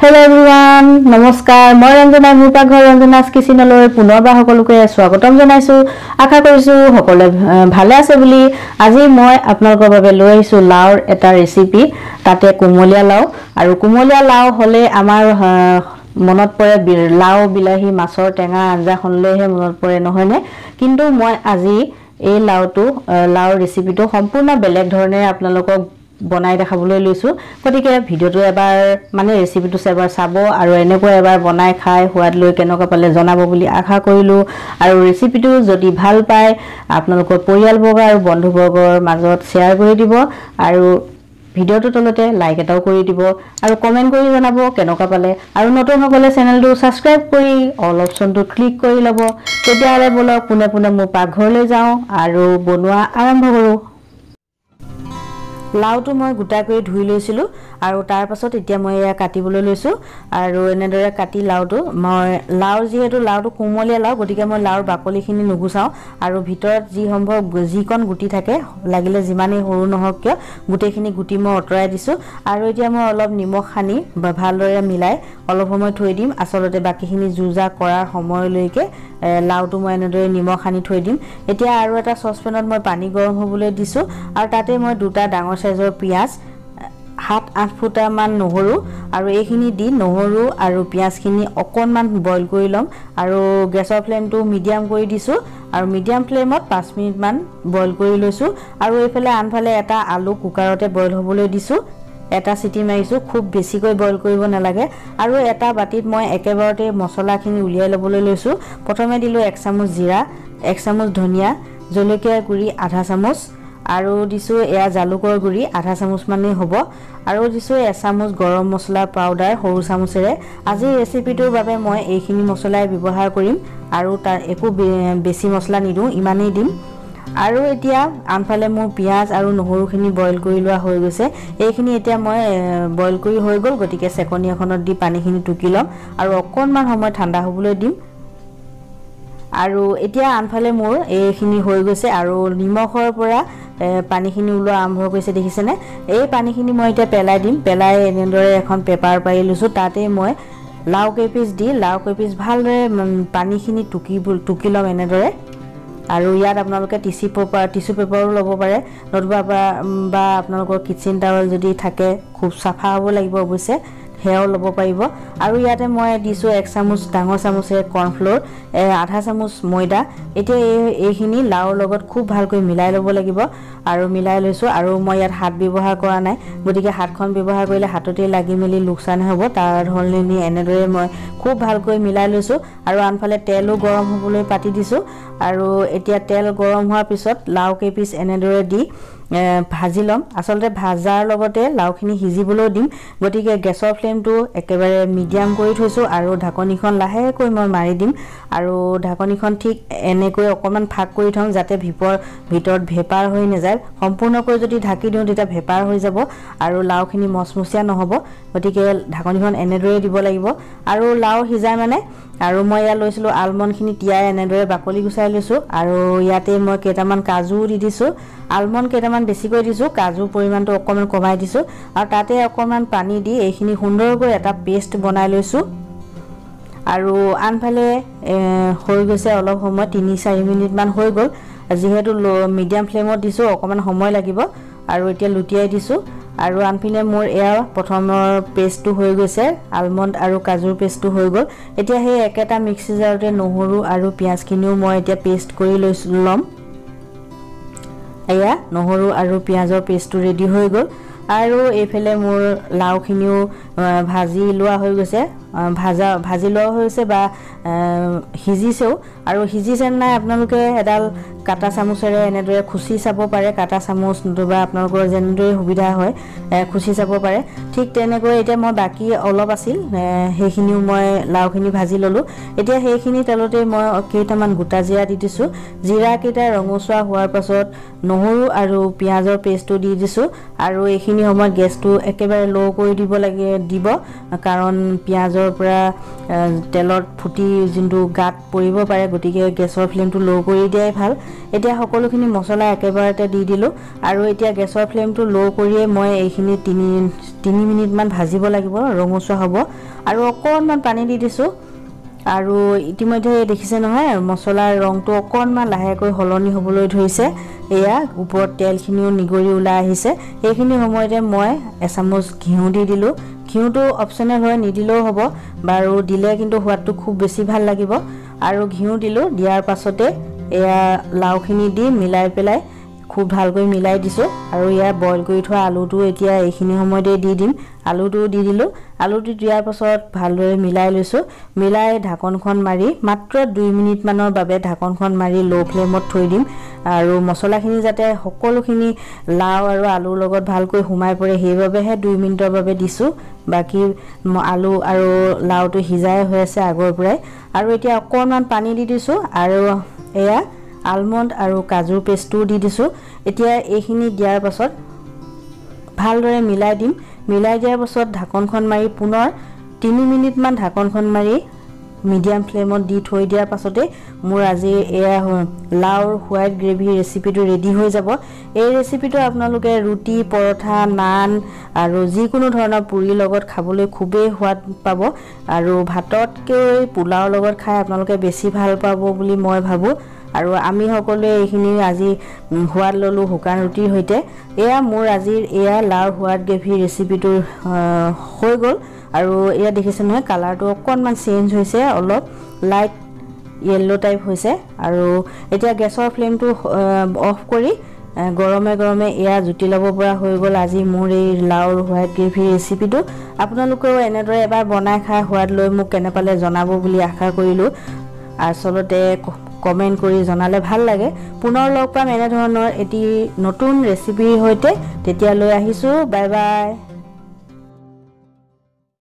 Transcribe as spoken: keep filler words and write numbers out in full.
Hello everyone, নমস্কাৰ মই ৰঞ্জনা মোৰ পাকঘৰ ৰঞ্জনাস কিচেনলৈ পুনৰবাৰ সকলোকে স্বাগতম জনাইছো আশা কৰিছো সকলোৱে ভালে আছে বুলি আজি মই আপোনালোকৰ বাবে লৈ আহিছো লাউৰ এটা ৰেচিপি তাতে কুমলীয়া লাউ আৰু কুমলীয়া লাউ হলে আমাৰ মনত পৰে লাউ বিলাহী মাছৰ টেঙা আঞ্জা খনলৈহে মনত পৰে নহয়নে কিন্তু মই আজি এই লাউটো লাউৰ ৰেচিপিটো সম্পূৰ্ণ বেলেগ ধৰণে আপোনালোকক বনাই দেখাবলৈ লৈছো গতিকে ভিডিওটো এবাৰ মানে ৰেচিপিটো এবাৰ চাব আৰু এনেকৈ এবাৰ বনাই খাই সোৱাদ লৈ কেনেকৈ পালে জনাব বুলি আশা কৰিলো আৰু ৰেচিপিটো যদি ভাল পায় আপোনালোকৰ পৰিয়ালবৰ্গ আৰু বন্ধুবৰ্গৰ মাজত শেয়াৰ কৰি দিব আৰু ভিডিওটো তলতে লাইক এটাও কৰি দিব আৰু কমেন্ট কৰি জনাব কেনেকৈ পালে আৰু নতুন সকলে চেনেলটো সাবস্ক্ৰাইব কৰি অল অপচনটো ক্লিক কৰি লব তেতিয়ালে বলক পুনে পুনে মোৰ পাকঘৰলৈ যাও আৰু বনোৱা আৰম্ভ কৰো লাউটো মই গুটা কৰি ধুই লৈছিলো আৰু তাৰ পাছত এতিয়া মই এয়া কাটিবলৈ লৈছো আৰু এনেদৰে কাটি লাউটো মই লাউ যেহেতু লাউটো কোমলীয়া লাউ গতিকে মই লাউৰ বাকলিখিনি নুগুচাও আৰু ভিতৰত যি সম্ভৱ যিকণ গুটি থাকে লাগিলে যিমানেই সৰু নহওক কিয় গুটেখিনি গুটি মই অতৰাই দিছো আৰু এতিয়া মই অলপ নিমখ সানি ভালদৰে মিলাই অলপ সময় থৈ দিম আসলতে বাকিখিনি জুজা কৰাৰ সময়লৈকে লাউটো মই এনেদৰে নিমখ সানি থৈ দিম এতিয়া আৰু এটা সসপেনত মই পানী গৰম হ'বলৈ দিছো আৰু তাতে মই দুটা ডাঙৰ সাইজৰ পিয়াজ সাত আঠ ফুটা মান নহৰু আৰু এইখিনি দি নহৰু আৰু পিয়াজখিনি অকনমান বইল কৰি লম আৰু গেছৰ ফ্লেমটো মিডিয়াম কৰি দিছো আৰু মিডিয়াম ফ্লেমত পাঁচ মিনিট মান বইল কৰি লৈছো আৰু এইফালে আনফালে এটা আলু কুকাৰতে বইল হ'বলৈ দিছো এটা সিটি মাৰিছো খুব বেছিকৈ বইল কৰিব নালাগে আৰু এটা বাটিত মই একেবাৰতে মছলাখিনি উলিয়াই লবলৈ লৈছো প্ৰথমে দিলো এক চামুচ জিৰা এক চামুচ ধনিয়া জলকীয়া গুৰি আধা চামুচ আৰু দিছো এয়া জালুকৰ গুৰি আধা চামুচ মানে হ'ব আৰু দিছো এক চামুচ গৰম মছলা পাউডাৰ সৰু চামুচেৰে আজি ৰেচিপিটোৰ বাবে মই এইখিনি মছলাই ব্যৱহাৰ কৰিম আৰু তাৰ একো বেছি মছলা নিদু ইমানেই দিম আৰু এতিয়া আনফালে মোৰ পিয়াজ আৰু নহৰুখিনি বইল কৰি লোৱা হৈ গৈছে এইখিনি এতিয়া মই বইল কৰি হৈ গল গতিকে সেকনি এখনত দি পানীখিনি টুকি লম আৰু অকনমান সময় ঠাণ্ডা হ'বলৈ দিম আৰু এতিয়া আনফালে মোৰ এইখিনি হৈ গৈছে আৰু নিমখৰ পৰা পানীখিনি উলোৱা আৰম্ভ কৰিছে দেখিছেনে এই পানীখিনি মই এতিয়া পেলাই দিম পেলাই এনেদৰে এখন পেপাৰ পাৰি লৈছো তাতে মই লাউ কেপিস দি লাউ কেপিস ভালদৰে পানীখিনি টুকি টুকি লম এনেদৰে আৰু ইয়াত আপোনালোকে টিস্যু পেপাৰ টিস্যু পেপাৰো ল'ব পাৰে নতুবা বা আপোনালোকৰ কিচেন টাৱেল যদি থাকে খুব সাফা হ'ব লাগিব অৱশ্যে হেও ল'ব পাৰিব আৰু ইয়াতে মই দিছো এক চামুচ ডাঙৰ চামুচে কৰ্নফ্লোৰ আধা চামুচ ময়দা এতিয়া এইখিনি লাউৰ লগত খুব ভালকৈ মিলাই ল'ব লাগিব আৰু মিলাই লৈছো আৰু মই ইয়াত হাত ব্যৱহাৰ কৰা নাই গতিকে হাতখন ব্যৱহাৰ কৰিলে হাততে লাগি মেলি লোকসান হ'ব তাৰ ধৰণে এনেদৰে মই খুব ভালকৈ মিলাই লৈছো আৰু আনফালে তেলো গৰম হ'বলৈ পাতি দিছো আৰু এতিয়া তেল গৰম হোৱাৰ পিছত লাউ কেপিস এনেদৰে দি ভাজি লম আসলতে ভাজাৰ লগতে লাউখিনি হিজিবলৈ দিম গতিকে গেছৰ ফ্লেমটো একেবাৰে মিডিয়াম কৰি থৈছো আৰু ঢাকনিখন লাহেকৈ মই মাৰি দিম আৰু ঢাকনিখন ঠিক এনেকৈ অকমান ফাক কৰি থম যাতে ভিপৰ ভিতৰত ভেপাৰ হৈ নাযায় সম্পূৰ্ণকৈ যদি ঢাকি দিও তেতিয়া ভেপাৰ হৈ যাব আৰু লাউখিনি মচমচিয়া নহব গতিকে ঢাকনিখন এনেদৰে দিব লাগিব আৰু লাউ হিজাই মানে আৰু মই ইয়া লৈছিলো আলমণ্ডখিনি তিয়াই এনেদৰে বাকলি গুচাই লৈছো আৰু ইয়াতে মই কেইটামান কাজু দি দিছো আলমণ্ড কেইটামান বেছিকৈ দিছো কাজুৰ পৰিমাণটো অকমান কমাই দিছো আৰু তাতে অকমান পানী দি এইখিনি সুন্দৰকৈ এটা পেষ্ট বনাই লৈছো আৰু আনফালে হৈ গৈছে অলপ সময় তিনি চাৰি মিনিট মান হৈ গল যেহেতু মিডিয়াম ফ্লেমত দিছো অকমান সময় লাগিব আৰু এতিয়া লুটিয়াই দিছো আৰু আনফালে মোৰ এয়া প্ৰথমৰ পেষ্টটো হৈ গৈছে আলমণ্ড আৰু কাজুৰ পেষ্টটো হৈ গল এতিয়া সেই একেটা মিক্সি জাৰতে নহৰু আৰু পিয়াজখিনিও মই এতিয়া পেষ্ট কৰি লম এয়া নহৰু আৰু পিয়াজৰ পেষ্টটো ৰেডি হৈ গল আৰু এইফালে মোৰ লাউখিনিও ভাজি লোৱা হৈ গৈছে ভাজা ভাজি লোৱা হৈছে বা হিজিছেও আৰু হিজিছে নাই আপোনালোকে এডাল কাটা চামুচেৰে এনেদৰে খুচি চাব পাৰে কাটা চামুচ নতুবা আপোনালোকৰ যেনেদৰে সুবিধা হয় খুচি চাব পাৰে ঠিক তেনেকৈ এতিয়া মই বাকি অলপ আছিল সেইখিনিও মই লাউখিনি ভাজি ললো এতিয়া সেইখিনি তেলতে মই কেইটামান গোটা জিৰা দি দিছো জিৰা কেইটা ৰঙচুৱা হোৱাৰ পাছত নহৰু আৰু পিয়াজৰ পেষ্টটো দি দিছো আৰু এইখিনি সময়ত গেছটো একেবাৰে লো কৰি দিব লাগে দিব কাৰণ পিয়াজৰ ভিতৰৰ পৰা তেলত ফুটি যোনটো গাত পৰিব পাৰে গতিকে গেছৰ ফ্লেমটো ল' কৰি দিয়াই ভাল এতিয়া সকলোখিনি মছলা একেবাৰতে দি দিলোঁ আৰু এতিয়া গেছৰ ফ্লেমটো ল' কৰিয়ে মই এইখিনি তিনি তিনি মিনিটমান ভাজিব লাগিব ৰঙচুৱা হ'ব আৰু অকণমান পানী দি দিছোঁ আৰু ইতিমধ্যে দেখিছে নহয় মছলাৰ ৰংটো অকণমান লাহেকৈ হলনি হ'বলৈ ধৰিছে এয়া ওপৰত তেলখিনিও নিগৰি ওলাই আহিছে এইখিনি সময়তে মই এচামুচ ঘিউ দি দিলোঁ ঘিউটো অপচনেল হয় নিদিলেও হ'ব বাৰু দিলে কিন্তু সোৱাদটো খুব বেছি ভাল লাগিব আৰু ঘিউ দিলোঁ দিয়াৰ পাছতে এয়া লাওখিনি দি মিলাই পেলাই খুব ভালকৈ মিলাই দিছোঁ আৰু ইয়া বইল কৰি থোৱা আলুটো এতিয়া এইখিনি সময়তে দি দিম আলুটো দি দিলোঁ আলুটো দিয়াৰ পাছত ভালদৰে মিলাই লৈছোঁ মিলাই ঢাকনখন মাৰি মাত্ৰ দুই মিনিটমানৰ বাবে ঢাকনখন মাৰি ল' ফ্লেমত থৈ দিম আৰু মছলাখিনি যাতে সকলোখিনি লাও আৰু আলুৰ লগত ভালকৈ সোমাই পৰে সেইবাবেহে দুই মিনিটৰ বাবে দিছোঁ বাকী আলু আৰু লাওটো সিজাই হৈ আছে আগৰ পৰাই আৰু এতিয়া অকণমান পানী দি দিছোঁ আৰু এয়া আলমণ্ড আৰু কাজুৰ পেষ্টটো দি দিছোঁ এতিয়া এইখিনি দিয়াৰ পাছত ভালদৰে মিলাই দিম মিলাই দিয়াৰ পাছত ঢাকনখন মাৰি পুনৰ তিনি মিনিটমান ঢাকনখন মাৰি মিডিয়াম ফ্লেমত দি থৈ দিয়াৰ পাছতে মোৰ আজি এয়া লাওৰ হোৱাইট গ্ৰেভি ৰেচিপিটো ৰেডি হৈ যাব এই ৰেচিপিটো আপোনালোকে ৰুটি পৰঠা নান আৰু যিকোনো ধৰণৰ পুৰিৰ লগত খাবলৈ খুবেই সোৱাদ পাব আৰু ভাততকৈ পোলাওৰ লগত খাই আপোনালোকে বেছি ভাল পাব বুলি মই ভাবোঁ আৰু আমি সকলোৱে এইখিনি আজি সোৱাদ ল'লোঁ শুকান ৰুটিৰ সৈতে এয়া মোৰ আজিৰ এয়া লাওৰ হোৱাইট গ্ৰেভি ৰেচিপিটো হৈ গ'ল আৰু এয়া দেখিছে নহয় কালাৰটো অকণমান চেঞ্জ হৈছে অলপ লাইট য়েল্লো টাইপ হৈছে আৰু এতিয়া গেছৰ ফ্লেমটো অফ কৰি গৰমে গৰমে এয়া জুতি ল'ব পৰা হৈ গ'ল আজি মোৰ এই লাওৰ হোৱাইট গ্ৰেভি ৰেচিপিটো আপোনালোকেও এনেদৰে এবাৰ বনাই খাই সোৱাদ লৈ মোক কেনে পালে জনাব বুলি আশা কৰিলোঁ আচলতে কমেণ্ট কৰি জনালে ভাল লাগে পুনৰ লগ পাম এনে ধৰণৰ এটি নতুন ৰেচিপিৰ সৈতে তেতিয়ালৈ আহিছোঁ বাই বাই